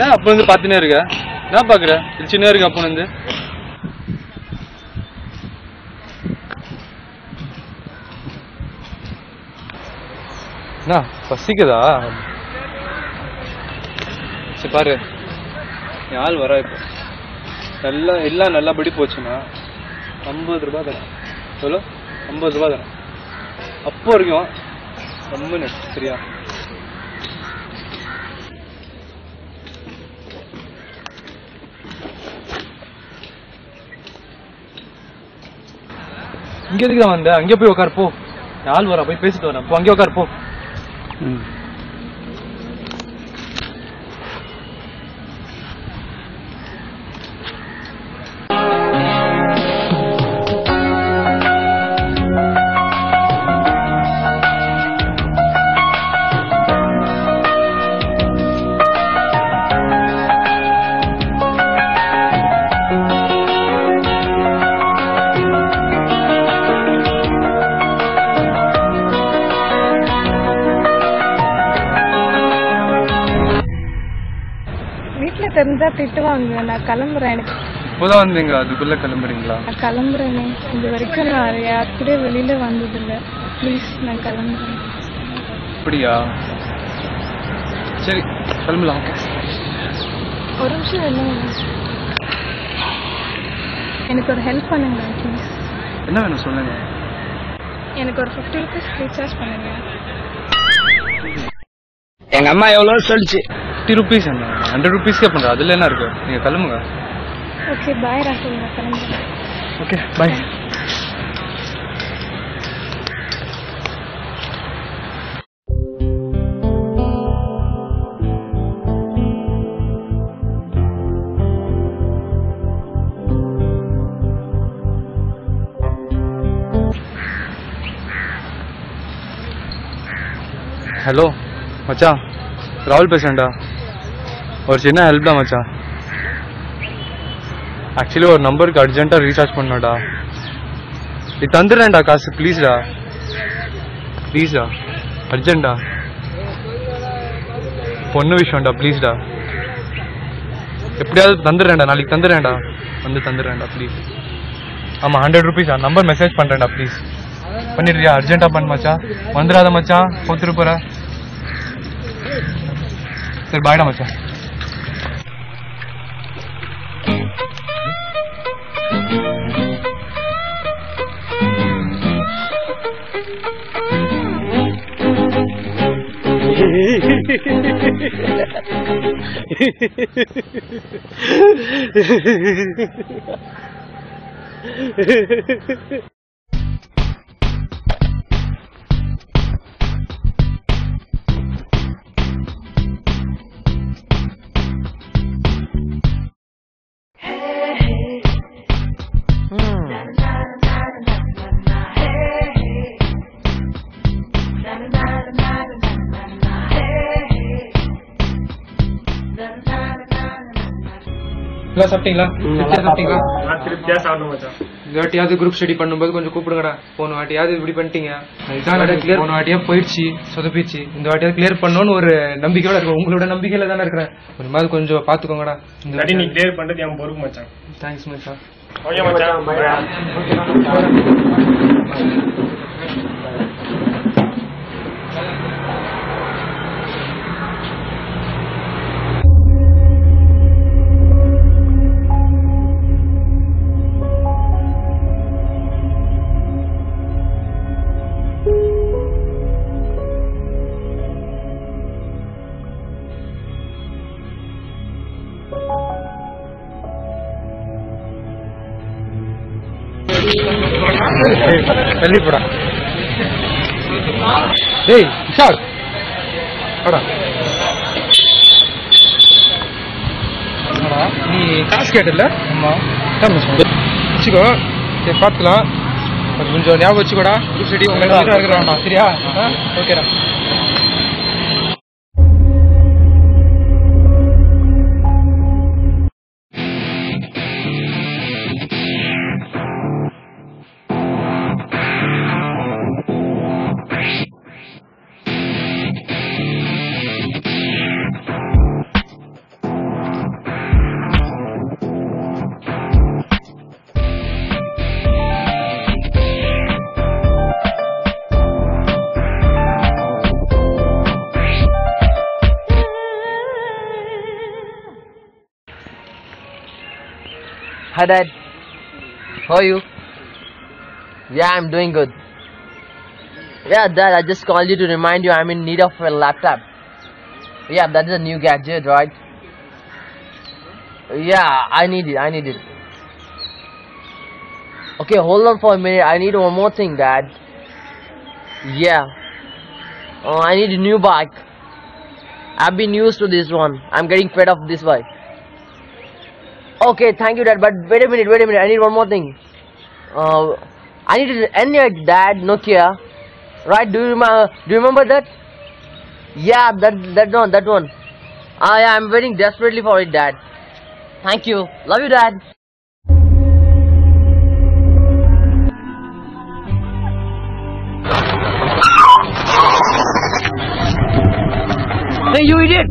என்ன அப்ப இருந்து பாத்துனே இருக்க? என்ன பாக்குற? சின்ன இருக்கு அப்ப இருந்து. என்ன பசிக்குதா? சரி பாரு, என் ஆள் வரா இப்போ. எல்லாம் நல்லபடி போச்சுன்னா 50 ரூபாய் தரேன். எவ்வளோ? 50 ரூபாய் தரேன். அப்போ வரைக்கும் ரொம்ப சரியா? இங்க எதுக்கு தான் வந்த? அங்கே போய் உட்கார் போ. ஆள் வரா, போய் பேசிட்டு வரேன். போ அங்கே உட்கார் போ. தெரிஞ்சா திட்டுவாங்க. நான் கிளம்புறேன். எனக்கு இப்போதான் வந்தீங்க, அதுக்குள்ள கிளம்புறீங்களா? நான் கிளம்புறேனே. இது வரைக்கும் நான் யார் கூட வெளியில வந்ததில்லை. ப்ளீஸ் நான் கிளம்புறேன். அப்படியா? சரி கிளம்பலாம். ஒரு நிமிஷம் என்ன, எனக்கு ஒரு ஹெல்ப் பண்ணுங்க ப்ளீஸ். என்ன வேணும் சொல்லுங்க. எனக்கு ஒரு 50 rupees ரீசார்ஜ் பண்ணுங்க. எங்க அம்மா எவ்வளவு சொல்லிச்சு? 50 rupees என்ன? 100 rupees பண்ற. அதுல என்ன இருக்கு? நீங்க கிளம்புங்க. ஓகே பாய் ராகுல், நான் கிளம்புறேன். Okay bye. ஹலோ மச்சான், ராகுல் பேசுறேன்டா. ஒரு சின்ன ஹெல்ப் தான் மச்சான். ஆக்சுவலி ஒரு நம்பருக்கு அர்ஜென்ட்டாக ரீசார்ஜ் பண்ணோடா. நீ தந்துடுறேன்டா காசு, ப்ளீஸ்டா. ப்ளீஸ்டா, அர்ஜென்டா. பொண்ணு விஷயம்டா, ப்ளீஸ்டா. எப்படியாவது தந்துடுறேன்டா, நாளைக்கு தந்துடுறேன்டா. வந்து தந்துடுறேன்டா ப்ளீஸ். ஆமாம் 100 rupees. நம்பர் மெசேஜ் பண்ணுறேன்டா ப்ளீஸ். பண்ணிடுறியா? அர்ஜென்ட்டாக பண்ண மச்சான். வந்துடாத மச்சான், கொடுத்துட்டு போகிற. சரி பாய்டா மச்சான். சாப்பிட்டீங்களா? இந்த வாட்டியாவது குரூப் ஸ்டடி பண்ணும்போது கொஞ்சம் கூப்பிடுங்கடா. போன வாட்டியாவது இப்படி பண்ணிட்டீங்க. போன வாட்டியா போயிடுச்சு, சொதப்பிச்சு. இந்த வாட்டியாவது கிளியர் பண்ணணும்னு ஒரு நம்பிக்கையோட இருக்கும். உங்களோட நம்பிக்கையில தானே இருக்கிறேன். ஒரு மாதிரி கொஞ்சம் பாத்துக்கோங்கடா. இந்த வாட்டி நீ கிளியர் பண்றது என் பொறுப்பு மச்சான். தேங்க்ஸ் மச்சான். ஓகே மச்சான். வெளிப்படா. டேய் விஷால், வாடா. நீ காசு கேட்டல? ஆமா. வச்சுக்கோ, சரி பார்த்துக்கலாம். கொஞ்சம் ஞாபகம் வச்சுக்கோடா. சரி உங்களுக்கு இருக்கிறான்டா. சரியா? ஓகேடா. Hi Dad. How are you? Yeah, I'm doing good. Yeah, Dad, I just called you to remind you I'm in need of a laptop. Yeah, that is a new gadget, right? Yeah, I need it. Okay, hold on for a minute. I need one more thing, Dad. Yeah. I need a new bike. I've been used to this one. I'm getting fed up this bike. Okay, thank you, Dad. But wait a minute. I need one more thing. I need an Android, Dad, Nokia. Right? Do you remember that? Yeah, that one. Yeah, I'm waiting desperately for it, Dad. Thank you. Love you, Dad. Hey, you idiot!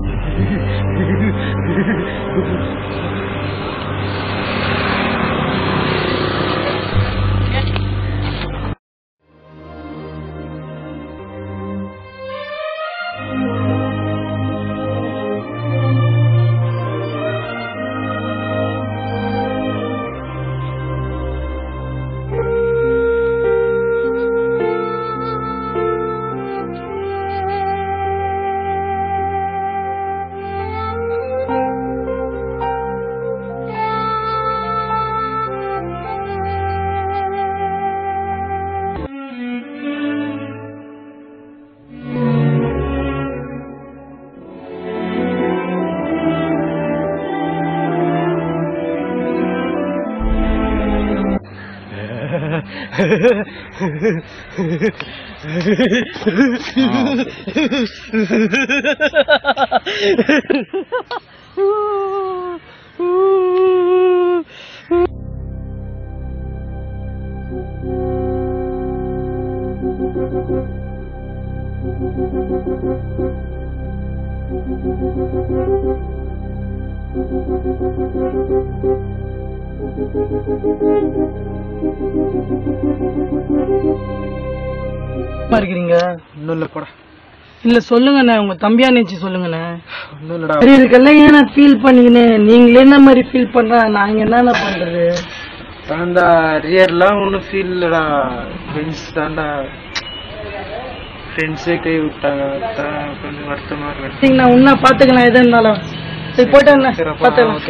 இருக்கிறீங்க ஒன்றும் இல்லை போடா. இல்ல சொல்லுங்கண்ணே, உங்க தம்பியா நினைச்சு சொல்லுங்கண்ணே. ஒன்றும் இல்லடா. சரி, இதுக்கெல்லாம் ஏன் நான் ஃபீல் பண்ணிக்கினேன்? நீங்களே என்ன மாதிரி ஃபீல் பண்றா, நாங்க என்னென்ன பண்றது? தாண்டா ரியர்லாம் ஒன்றும் ஃபீல் இல்லடா. ஃப்ரெண்ட்ஸ் தாண்டா, ஃப்ரெண்ட்ஸே கை விட்டாங்க. கொஞ்சம் வருத்தமா இருக்கு. சரி, நான் உன்ன பாத்துக்கலாம் எது இருந்தாலும். சரி போட்டேன், பாத்துக்கலாம்.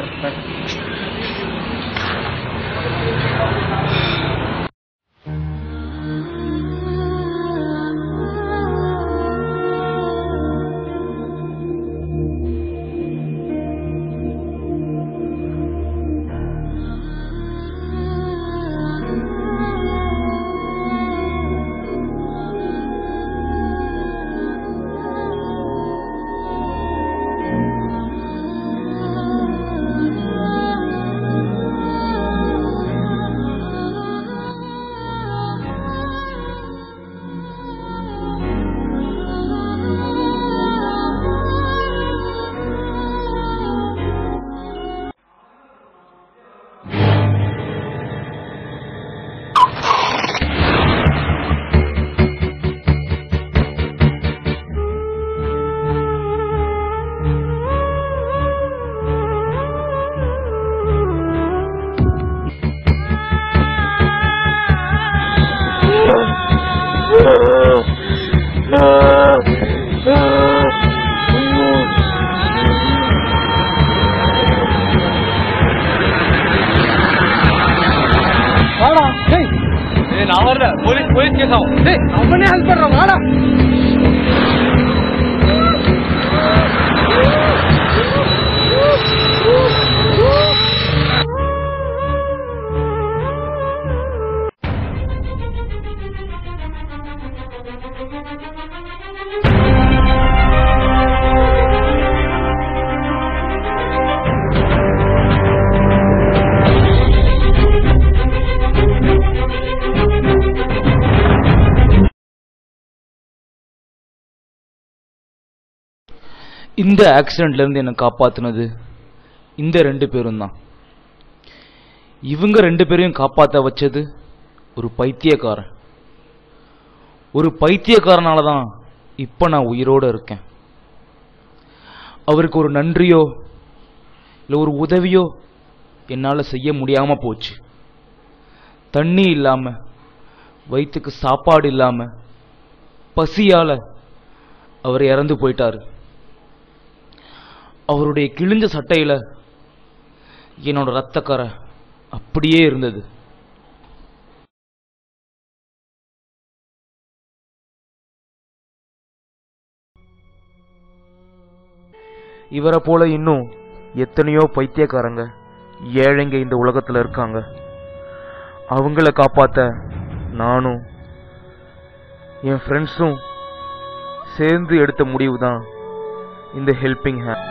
நான் வர்றேன். போலீஸ் கேஸ் ஆகும். அவனே ஹெல்ப் பண்றான். வாடா. இந்த ஆக்சிடென்ட்ல இருந்து என்னை காப்பாத்தினது இந்த 2 பேரும் தான். இவங்க 2 பேரையும் காப்பாற்ற வச்சது ஒரு பைத்தியக்காரன். ஒரு பைத்தியக்காரனால தான் இப்ப நான் உயிரோட இருக்கேன். அவருக்கு ஒரு நன்றியோ இல்லை ஒரு உதவியோ என்னால் செய்ய முடியாம போச்சு. தண்ணி இல்லாம, வயிற்றுக்கு சாப்பாடு இல்லாம, பசியால அவர் இறந்து போயிட்டாரு. அவருடைய கிழிஞ்ச சட்டையில என்னோட ரத்தக்கரை அப்படியே இருந்தது. இவரை போல இன்னும் எத்தனையோ பைத்தியக்காரங்க, ஏழைங்க இந்த உலகத்துல இருக்காங்க. அவங்கள காப்பாத்த நானும் என் ஃப்ரெண்ட்ஸும் சேர்ந்து எடுத்த முடிவு தான் இந்த ஹெல்பிங் ஹேண்ட்.